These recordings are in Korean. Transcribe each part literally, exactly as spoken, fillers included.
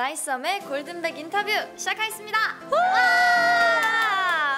라이썸의 골든백 인터뷰 시작하겠습니다. 와!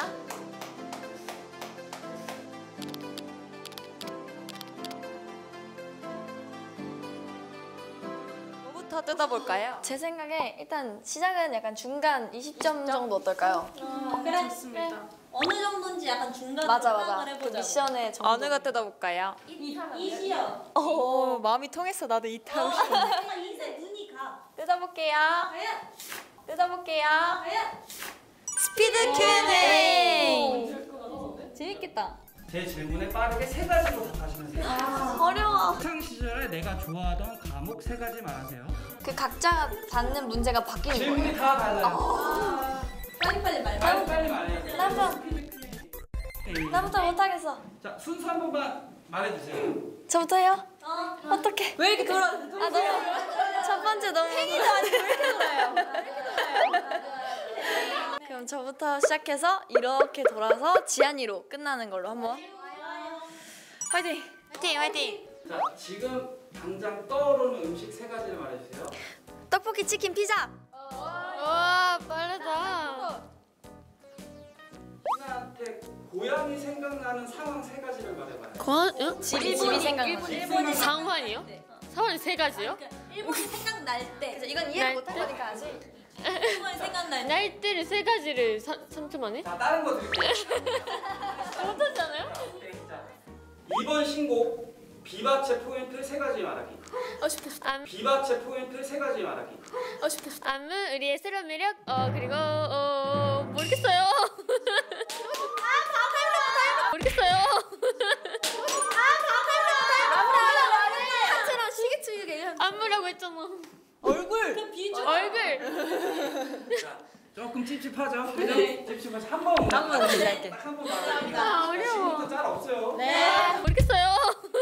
뭐부터 뜯어볼까요? 제 생각에 일단 시작은 약간 중간 이십 점 정도 어떨까요? 어, 그래, 좋습니다. 그래. 어느 정도인지 약간 중간으로 맞아 맞아. 생각을 해보자고. 그 미션의 정도. 어느 거 뜯어볼까요? 이시요. 오, 마음이 통했어. 나도 이 타고 싶어. 이세 눈이 가. 뜯어볼게요. 과연? 뜯어볼게요. 과연? 스피드 큐닝. 재밌겠다. 제 질문에 빠르게 세 가지로 답하시면 돼요. 아, 어려워. 학창 시절에 내가 좋아하던 과목 세 가지 말하세요. 그 각자 받는 문제가 바뀌는 거예요. 질문이 다 달라요. 아. 빨리빨리 말해. 빨리 빨리 말해야 돼요. 나부터 나부터 못하겠어. 자, 순서 한 번만 말해주세요. 저부터요? 어. 어떡해. 왜 이렇게 돌아? 아 너무 첫 번째 너무 팽이도 아니고 왜 이렇게 돌아요? 그럼 저부터 시작해서 이렇게 돌아서 지안이로 끝나는 걸로 한번. 화이팅! 화이팅, 화이팅. 자, 지금 당장 떠오르는 음식 세 가지를 말해주세요. 떡볶이, 치킨, 피자. 와, 빠르다. 희나한테 고향이 생각나는 상황 세 가지를 말해봐요. 권? 응? 집이 집이 생각나요. 일본이 상황이요? 상황이 세 가지요? 일본이 생각날 때. 이건 이해를 못할 거니까 아직. 일본이 생각날 때. 날 때를 세 가지를 삼 초 만에? 자, 다른 거 드릴게요. 못하잖아요? 자, 이번 신곡 비바체 포인트 세 가지 말하기. 어 싶다 싶다. 안, 비바체 포인트 세 가지 말하기. 어 싶다 싶다. 안무 우리의 새로운 매력 어 그리고 어 모르겠어요. 아 모르겠어요. 하체랑 시계추이게. 안무라고 했잖아. 얼굴. 그 비주. 얼굴. 자, 조금 찝찝하죠? 그죠? 찝찝하죠? 한 번. 한 번 드릴게요. 한번 말하기. 아, 어려워. 지금부터 짤 없어요. 네. 모르겠어요.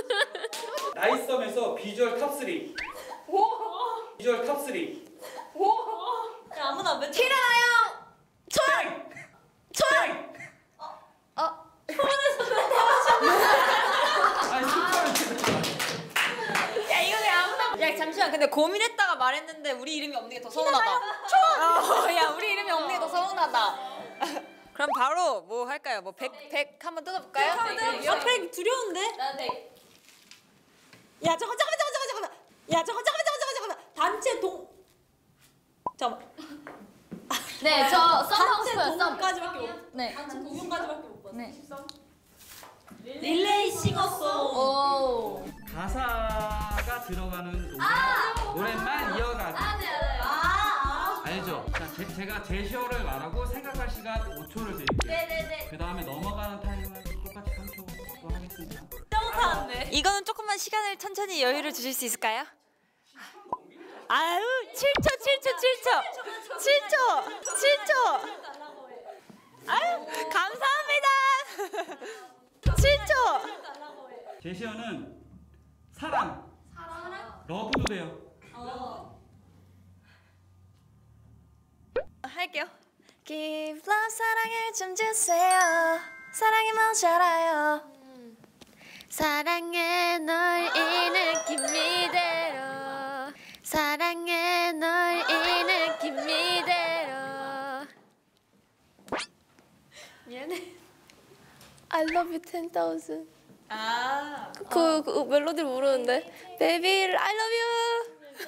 나이썸에서 비주얼 탑 쓰리. 비주얼 탑 쓰리. 야, 아무나 몇 개. 일어나요. 초양! 초양! 어. 아니, 스포를 야, 이거 내가 아무나. 야, 잠시만. 근데 고민했다가 말했는데 우리 이름이 없는 게 더 서운하다. 어, 야, 우리 이름이 없는 게 더 서운하다. 그럼 바로 뭐 할까요? 뭐 백, 백 한번 뜯어볼까요? 옆에 두려운데? 난 백. 야, 잠깐, 잠깐, 잠깐, 잠깐, 잠깐. 야, 잠깐, 잠깐, 잠깐, 잠깐, 잠깐. 단체 동. 잠깐. 네, 저 썸 하고 단체 싶어요. 썸. 동요까지밖에 못. 네. 단체 동요까지밖에 못 봤어. 네. 릴레이 싱어송. 오. 가사가 들어가는 노래, 노래만 이어가기. 아, 네, 알아요. 아, 아. 알죠? 자, 제, 제가 제시어를 말하고 생각할 시간 오 초를 드릴게요. 네네네. 그 다음에 넘어가는 타임은 똑같이 삼 초로 하겠습니다. 못하는데. 이거는 조금만 시간을 천천히 여유를 주실 수 있을까요? 아유, 칠 초, 칠 초, 칠 초. 칠 초, 칠 초. 아유, 감사합니다. 칠 초. 제시어는 사랑. 사랑. 러브도 돼요. 어. 할게요. Give love 사랑을 좀 주세요. 사랑이 뭔지 알아요. 사랑해 널 이 느낌 이대로. 사랑해 널 이 느낌 이대로. 미안해. I love you ten thousand. 아. 그, 그 멜로디를 모르는데. Baby, I love you.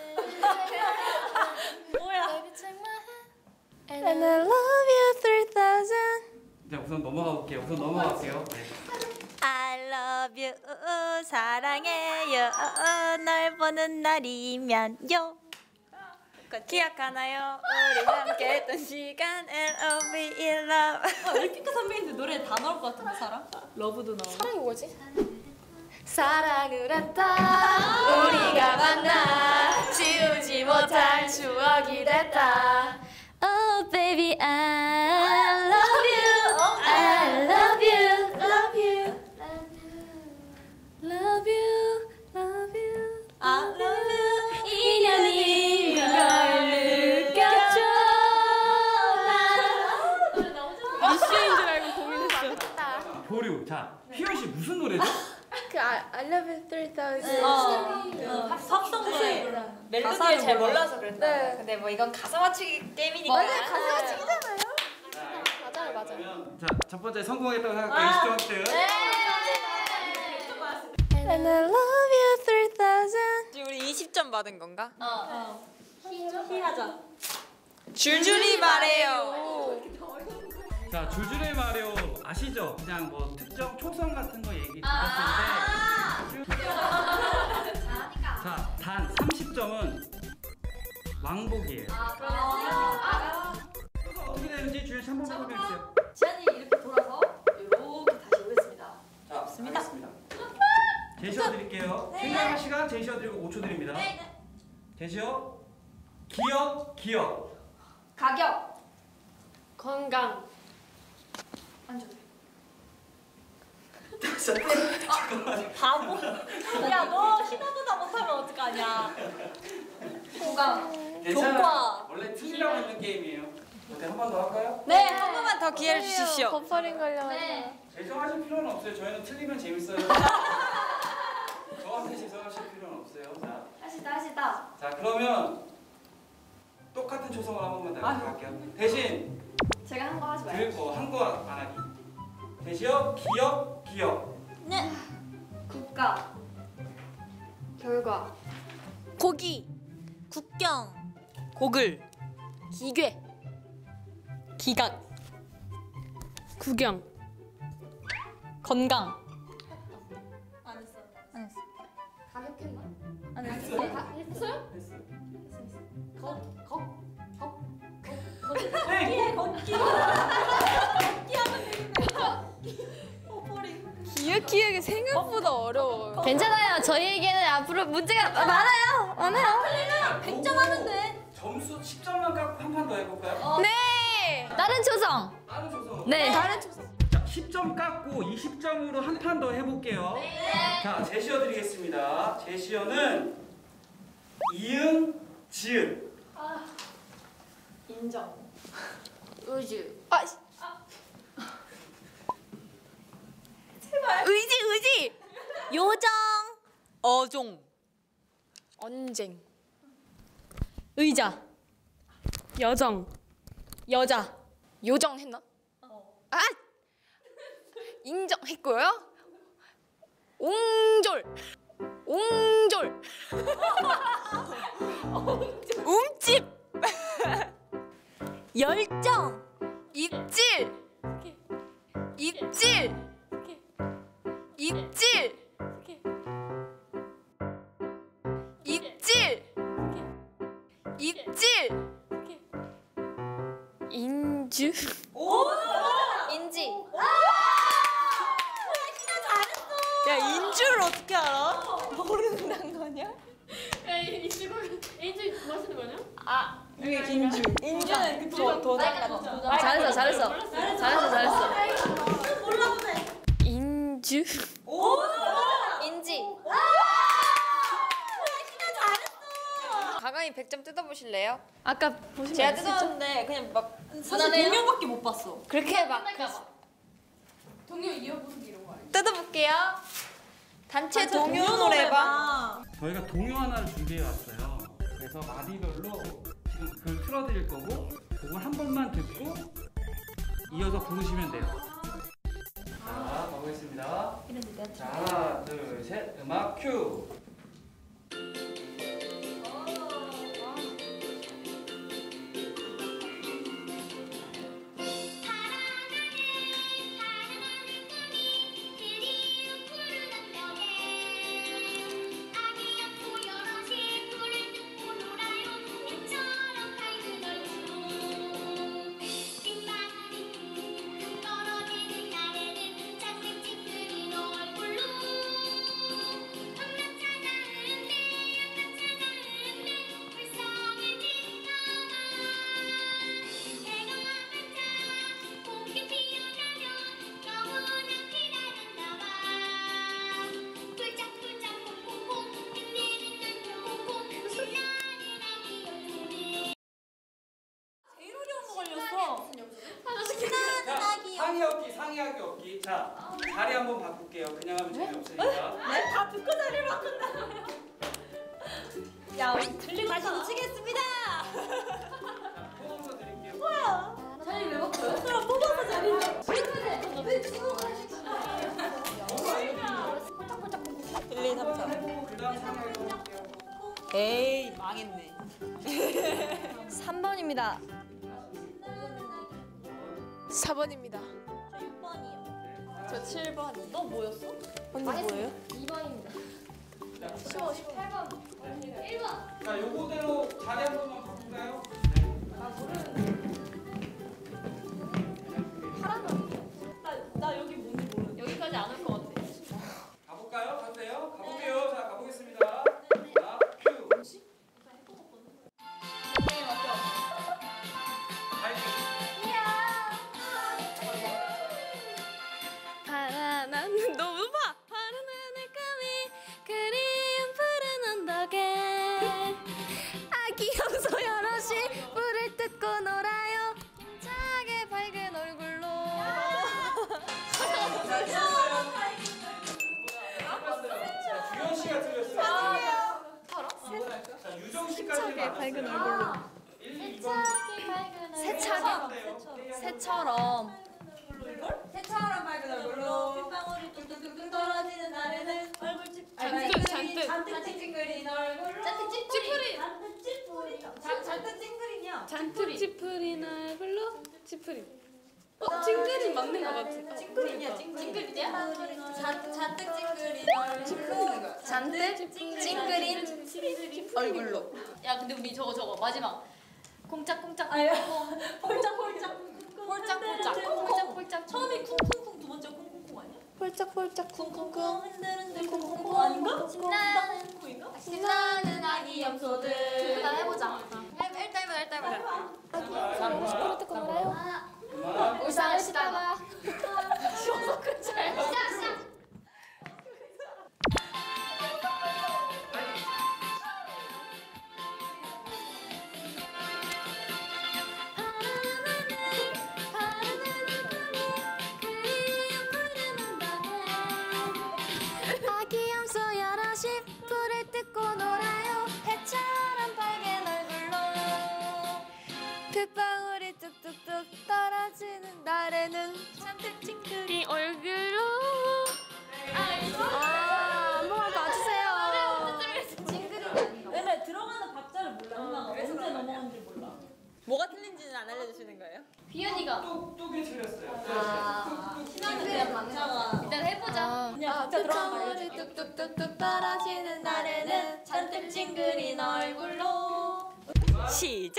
뭐야? And I love you three thousand. 자, 우선 넘어가 볼게요. 우선 넘어갈게요. 네. I love you, 사랑해요. 널 보는 날이면요. 기억하나요? 우리 함께 했던 시간 L-O-V in love. 아, 리피카 선배님들 노래 다 나올 것 같은데, 사랑? 러브도 나오고. 사랑이 뭐지? 사랑을 했다. 우리가 만나 지우지 못할 추억이 됐다. Oh baby I love you. I love you. Love you. Love you. Love you. I love you. 인연이 널 느껴줘. 미션인 줄 알고 고민했어. 보류. 자, 희연 씨 무슨 노래죠? 그 I, I love you three thousand. 어, 어, 팝송 노래. 멜로디를 잘 몰라서 그랬다. 네. 근데 뭐 이건 가사 맞추기 게임이니까. 맞아요, 가사 맞추기잖아요. 맞아요, 맞아요. 그러면 자, 첫 번째 성공했다고 생각해요. 이십 점 득. 네. And I love you three thousand. 지금 우리 이십 점 받은 건가? 어. 희하자. 줄줄이 말해요. 자, 줄줄이 말해요. 아시죠? 그냥 뭐 특정 초성 같은 거 얘기 아. 드렸을 때. 자, 단 삼십 점은 왕복이에요. 아, 그러면 그래서 어떻게 되는지 주연 씨 한 번만 설명해 주세요. 지안이 이렇게 돌아서 이렇게 다시 오겠습니다. 자, 알겠습니다. 제시어 드릴게요. 생각할 시간 제시어 드리고 오 초 드립니다. 제시어 기억, 기억. 가격. 건강. 앉아. 잠깐만요. 바보. 야, 너 희나보다 못하면 어떡하냐. 호감. 괜찮아요. 교과. 원래 틀리라고 있는 게임이에요. 어때, 한 번 더 할까요? 네, 한 번만 더 기회를 주십시오. 버퍼링 걸려가지고. 네. 죄송하실 필요는 없어요. 저희는 틀리면 재밌어요. 저한테 죄송하실 필요는 없어요. 자, 하시다 하시다. 자 그러면 똑같은 초성을 한 번만 더 할게요. 대신 제가 한 거 하지 말고. 들고 한거 안 하기. 대시어 기억, 기억. 네. 국가. 결과. 고기. 국경. 고글. 기괴. 기각. 구경. 건강. 안 했어. 안 했어. 가격했나? 안 했어. 다 했어요? 됐어. 거, 거, 거. 네. 걷기. 기억 기억이 생각보다 어려워요. 괜찮아요. 저희에게는 앞으로 문제가 많아요. 많아요. 백 점 하면 돼. 점수 십 점만 갖고 한 판 더 해볼까요? 네. 다른 초성. 다른 초성. 네. 다른 초성. 자, 십 점 깎고 이십 점으로 한 판 더 해볼게요. 자, 제시어 드리겠습니다. 제시어는 이응, 지읒. 인정. 우주. 아. 씨. 의지 의지. 요정. 어종. 언쟁. 의자. 여정. 여자. 요정 했나? 아! 인정했고요. 옹졸. 옹졸. 움집. 열정. 입질. 입질. 입질. 입질. 입질. 인주. 인지. 야, 인주를 어떻게 알아? 모른다는 거냐? 인주는 그거 도장 같죠. 잘했어, 잘했어. 잘했어, 잘했어. 인주. 인지. 가강이 백 점 뜯어보실래요? 아까 보시면 제가 알수 뜯었는데 그냥 막 사실 두 명밖에 못 봤어. 그렇게 막 동료 이어부르기 이런 거 아니야? 뜯어볼게요. 단체 동요 노래방. 저희가 동요 하나를 준비해 왔어요. 그래서 마디별로 지금 그걸 틀어드릴 거고 그걸 한 번만 듣고 이어서 부르시면 돼요. 자, 가보겠습니다. 자, 하나, 둘, 셋, 음악 큐. 떨어지는 날에는 짝짓짓들이 널 불러 야 우리 들리고 다시 치겠습니다. 뽑아서 드릴게요. 뭐야? 자리 왜 바꿔요? 그럼 뽑아서 자리죠. 왜 친구가 일, 이, 삼, 사. 그 다음 상황에 볼게요. 에이 망했네. 삼 번입니다. 사 번입니다. 육 번이요. 저 칠 번. 너 뭐였어? 언니 뭐예요? 이 번입니다. 쉬워 쉬워. 팔 번. 일 번. 자, 요거대로 자리 한 번만 바꿀까요? 나, 나 여기 뭔지 모르. 여기까지 안 올 것 같아. 가볼까요? 가도 돼요? 가볼게요. 자, 가보겠습니다. 자, 큐. 파란 하늘 너무 높아. 파란 하늘 감이 그리운 푸른 언덕에 아기 염소 여럿이 불을 뜯고 놀아요. 힘차게 밝은 얼굴로. 주현 씨가 틀렸어요. 자, 유정 씨까지 밝은 얼굴로. 일, 이 번. 세차게. 새처럼. 새처럼 밝은 얼굴로 빗방울이 뚝뚝뚝 떨어지는 날에는 얼굴집 잔뜩, 잔뜩. 잔뜩 찡그린 얼굴로 잔뜩 찌푸리. 잔뜩 찌푸리 잔- 잔뜩 찡그리냐? 잔뜩 찌푸린 얼굴로 찌푸린. 어 찡그린 맞는 것 같아. 찡그리냐 찡그리냐? 잔- 잔뜩 찡그린 얼굴로 잔뜩 찡그린 얼굴로. 야 근데 우리 저거 저거 마지막. 콩짝콩짝. 아유 폴짝폴짝 폴짝폴짝. 콩콩콩. 폴짝폴짝. 처음이 쿵쿵쿵 두 번째 쿵쿵쿵 아니야? 폴짝폴짝 쿵쿵쿵 흔들흔들 쿵쿵쿵 아닌가? 신나는 쿵쿵쿵인가? 신나는 아기 염소들. 일단 해보자. 일단 해보자 일단 해보자. 불을 뜯고 놀아요. 울산을 시다가. 쉬워서 끝잘. 시작 시작. 아기 염소 여럿이 불을 뜯고 놀아요. 해처럼 밝은 얼굴로 빗방울이 뚝뚝뚝 떨어지는 날에는 잔뜩 찡그린 얼굴로. 아, 한 번만 봐주세요. 왜냐 들어가는 박자를 몰라 누나가 언제 넘어간지 몰라. 뭐가 틀린지는 안 알려주시는 거예요? 비연이가. 뚝뚝이 틀렸어요. 아. 신나는 그냥 박자가 일단 해보자. 그냥 박자 들어가는 거 빗방울이 알려줄게. 뚝뚝뚝뚝 떨어지는 날에는 잔뜩 찡그린 얼굴로 시작.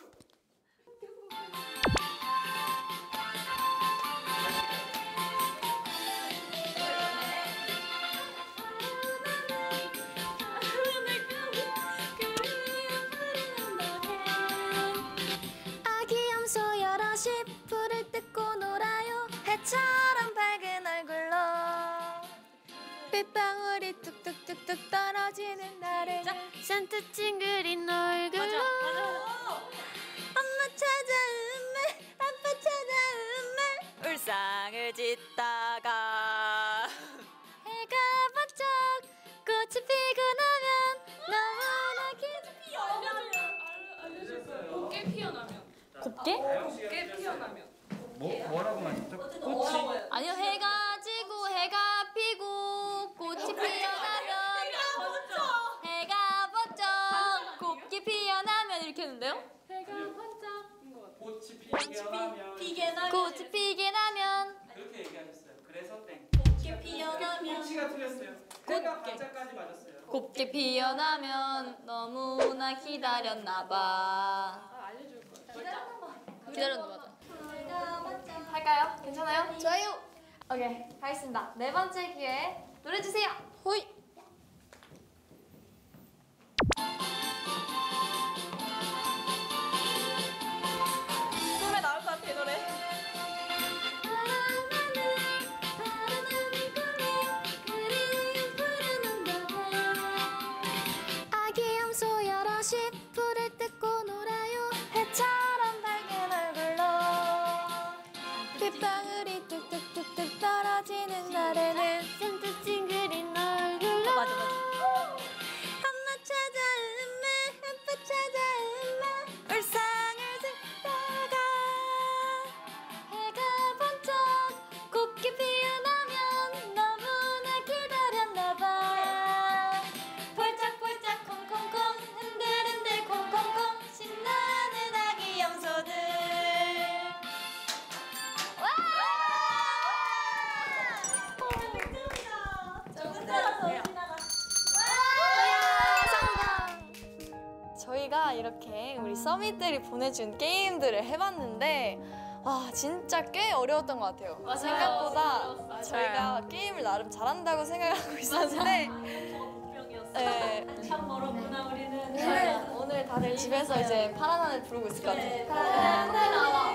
아기 염소 여럿이 불을 뜯고 놀아요. 해처럼 밝은 얼굴로 빗방울이 뚝뚝뚝뚝 떨어지는 날에는 잔뜩 찡그린 얼굴로 엄마 찾아음에 아빠 찾아음에 울상을 짓다가 해가 번쩍 꽃이 피고 나면 너무나 기쁘 곱게 피어나면. 곱게? 곱게 피어나면. 뭐 뭐라고 하셨죠? 어쨌든 뭐라고 해요? 아니요 해가 지고 해가 피고 꽃이 피어나면 해가 번쩍 곱게 피어나면 이렇게 했는데요? 꽃이 피게 하면. 피게 나면 꽃이 피게 나면 그렇게 얘기하셨어요. 그래서 땡. 꽃이 피어나면 꽃이가 틀렸어요. 해가 반짝까지 맞았어요. 곱게 피어나면 너무나 기다렸나봐. 아, 알려줄 거야. 기다렸나 맞아. 할까요? 괜찮아요? 좋아요. 오케이 가겠습니다. 네 번째 기회 노래 주세요. 호이. 노래 나올 것 같아 노래. 아기 염소 여럿이 불을 뜯고 놀아요. 해처럼 밝은 얼굴로 빗방울이 뚝뚝뚝뚝 떨어지는 날에는 잔뜩 찡그린 얼굴로 맞아 맞아. 엄마 찾아음에 저희가 이렇게 우리 서밋들이 보내준 게임들을 해봤는데 아 진짜 꽤 어려웠던 것 같아요. 맞아요. 생각보다 저희가 게임을 나름 잘한다고 생각하고 있었는데 네. 참 멀었구나 우리는. 오늘, 오늘 다들 집에서 이제 파란 하늘 부르고 있을 것 같아요. 파란 하늘 나와.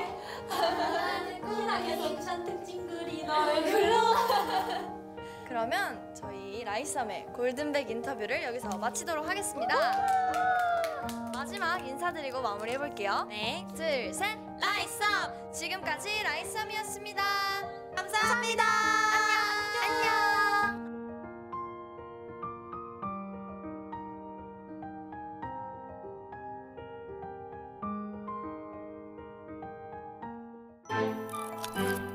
계속 잔뜩 찡그리 너를 불러. 그러면 저희 라이썸의 골든백 인터뷰를 여기서 마치도록 하겠습니다. 마지막 인사드리고 마무리해볼게요. 네. 둘, 셋. 라이썸! 지금까지 라이썸이었습니다. 감사합니다. 안녕. 안녕.